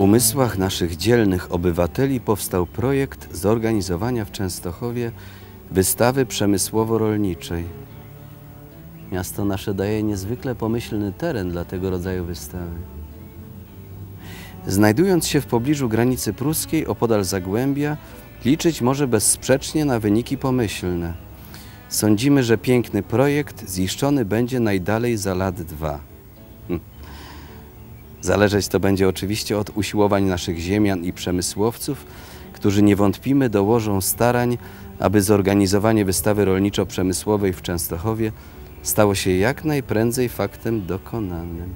umysłach naszych dzielnych obywateli powstał projekt zorganizowania w Częstochowie wystawy przemysłowo-rolniczej. Miasto nasze daje niezwykle pomyślny teren dla tego rodzaju wystawy. Znajdując się w pobliżu granicy pruskiej, opodal Zagłębia, liczyć może bezsprzecznie na wyniki pomyślne. Sądzimy, że piękny projekt ziszczony będzie najdalej za lat 2. Zależeć to będzie oczywiście od usiłowań naszych ziemian i przemysłowców, którzy nie wątpimy dołożą starań, aby zorganizowanie wystawy rolniczo-przemysłowej w Częstochowie stało się jak najprędzej faktem dokonanym.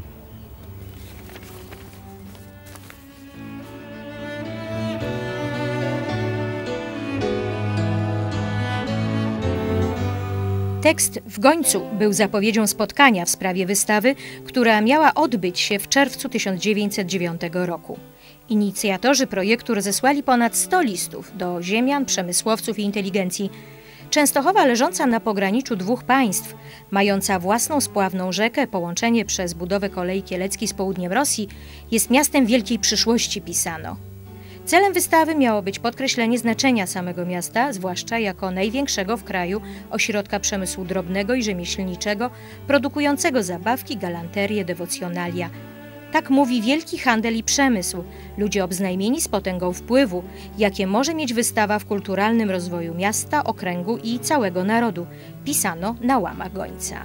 Tekst w Gońcu był zapowiedzią spotkania w sprawie wystawy, która miała odbyć się w czerwcu 1909 roku. Inicjatorzy projektu rozesłali ponad 100 listów do ziemian, przemysłowców i inteligencji. Częstochowa, leżąca na pograniczu dwóch państw, mająca własną spławną rzekę, połączenie przez budowę kolei kieleckiej z południem Rosji, jest miastem wielkiej przyszłości, pisano. Celem wystawy miało być podkreślenie znaczenia samego miasta, zwłaszcza jako największego w kraju ośrodka przemysłu drobnego i rzemieślniczego, produkującego zabawki, galanterie, dewocjonalia. Tak mówi wielki handel i przemysł, ludzie obznajmieni z potęgą wpływu, jakie może mieć wystawa w kulturalnym rozwoju miasta, okręgu i całego narodu, pisano na łamach Gońca.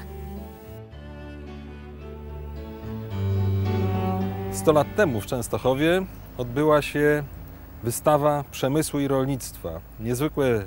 100 lat temu w Częstochowie odbyła się wystawa przemysłu i rolnictwa. Niezwykłe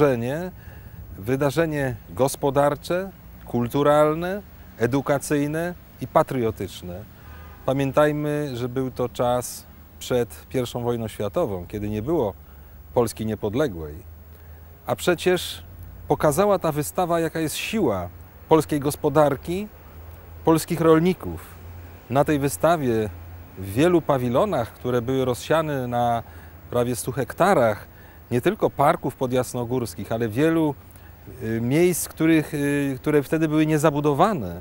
wydarzenie gospodarcze, kulturalne, edukacyjne i patriotyczne. Pamiętajmy, że był to czas przed I wojną światową, kiedy nie było Polski niepodległej. A przecież pokazała ta wystawa, jaka jest siła polskiej gospodarki, polskich rolników. Na tej wystawie w wielu pawilonach, które były rozsiane na prawie 100 hektarach, nie tylko parków podjasnogórskich, ale wielu miejsc, które wtedy były niezabudowane.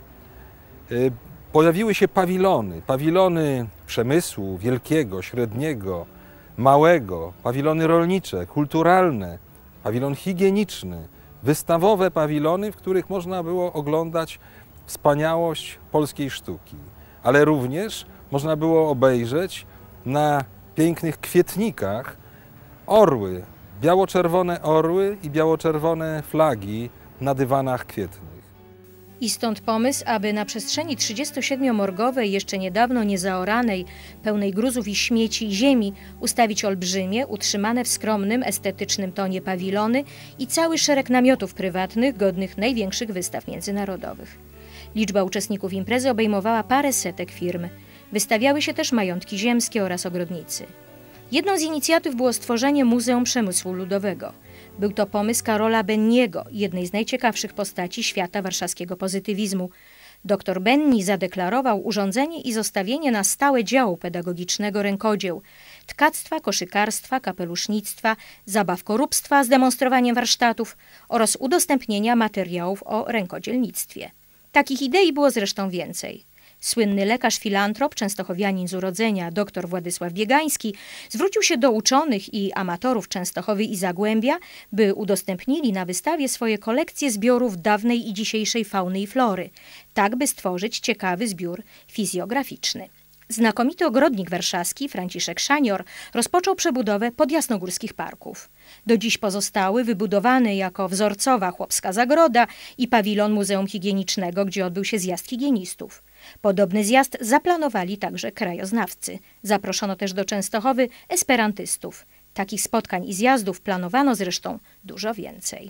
Pojawiły się pawilony przemysłu wielkiego, średniego, małego, pawilony rolnicze, kulturalne, pawilon higieniczny, wystawowe pawilony, w których można było oglądać wspaniałość polskiej sztuki. Ale również można było obejrzeć na pięknych kwietnikach orły, biało-czerwone orły i biało-czerwone flagi na dywanach kwietnych. I stąd pomysł, aby na przestrzeni 37-morgowej, jeszcze niedawno niezaoranej, pełnej gruzów i śmieci ziemi, ustawić olbrzymie, utrzymane w skromnym, estetycznym tonie pawilony i cały szereg namiotów prywatnych, godnych największych wystaw międzynarodowych. Liczba uczestników imprezy obejmowała parę setek firm. Wystawiały się też majątki ziemskie oraz ogrodnicy. Jedną z inicjatyw było stworzenie Muzeum Przemysłu Ludowego. Był to pomysł Karola Benniego, jednej z najciekawszych postaci świata warszawskiego pozytywizmu. Dr Benni zadeklarował urządzenie i zostawienie na stałe działu pedagogicznego rękodzieł, tkactwa, koszykarstwa, kapelusznictwa, zabawkoróbstwa z demonstrowaniem warsztatów oraz udostępnienia materiałów o rękodzielnictwie. Takich idei było zresztą więcej. Słynny lekarz filantrop, częstochowianin z urodzenia, dr Władysław Biegański, zwrócił się do uczonych i amatorów Częstochowy i Zagłębia, by udostępnili na wystawie swoje kolekcje zbiorów dawnej i dzisiejszej fauny i flory, tak by stworzyć ciekawy zbiór fizjograficzny. Znakomity ogrodnik warszawski Franciszek Szanior rozpoczął przebudowę podjasnogórskich parków. Do dziś pozostały wybudowane jako wzorcowa chłopska zagroda i pawilon Muzeum Higienicznego, gdzie odbył się zjazd higienistów. Podobny zjazd zaplanowali także krajoznawcy. Zaproszono też do Częstochowy esperantystów. Takich spotkań i zjazdów planowano zresztą dużo więcej.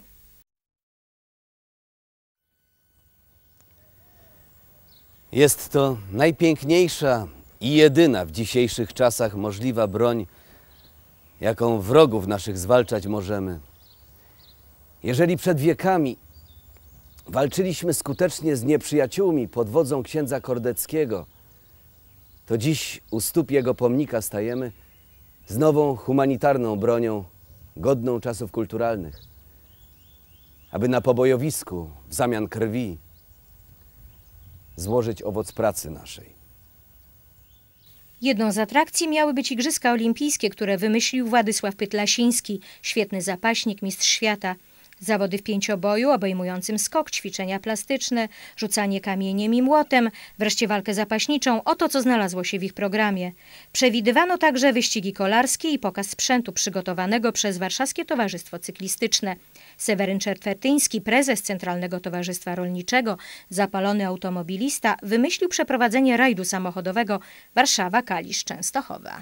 Jest to najpiękniejsza i jedyna w dzisiejszych czasach możliwa broń, jaką wrogów naszych zwalczać możemy. Jeżeli przed wiekami walczyliśmy skutecznie z nieprzyjaciółmi pod wodzą księdza Kordeckiego, to dziś u stóp jego pomnika stajemy z nową humanitarną bronią, godną czasów kulturalnych, aby na pobojowisku w zamian krwi złożyć owoc pracy naszej. Jedną z atrakcji miały być Igrzyska Olimpijskie, które wymyślił Władysław Pytlasiński, świetny zapaśnik, mistrz świata. Zawody w pięcioboju obejmującym skok, ćwiczenia plastyczne, rzucanie kamieniem i młotem, wreszcie walkę zapaśniczą – oto co znalazło się w ich programie. Przewidywano także wyścigi kolarskie i pokaz sprzętu przygotowanego przez Warszawskie Towarzystwo Cyklistyczne. Seweryn Czertwertyński, prezes Centralnego Towarzystwa Rolniczego, zapalony automobilista, wymyślił przeprowadzenie rajdu samochodowego Warszawa-Kalisz-Częstochowa.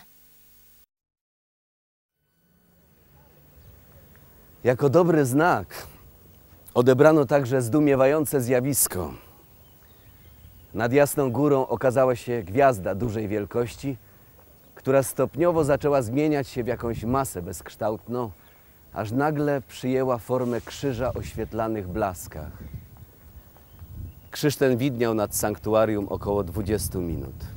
Jako dobry znak odebrano także zdumiewające zjawisko. Nad Jasną Górą okazała się gwiazda dużej wielkości, która stopniowo zaczęła zmieniać się w jakąś masę bezkształtną, aż nagle przyjęła formę krzyża o świetlanych blaskach. Krzyż ten widniał nad sanktuarium około 20 minut.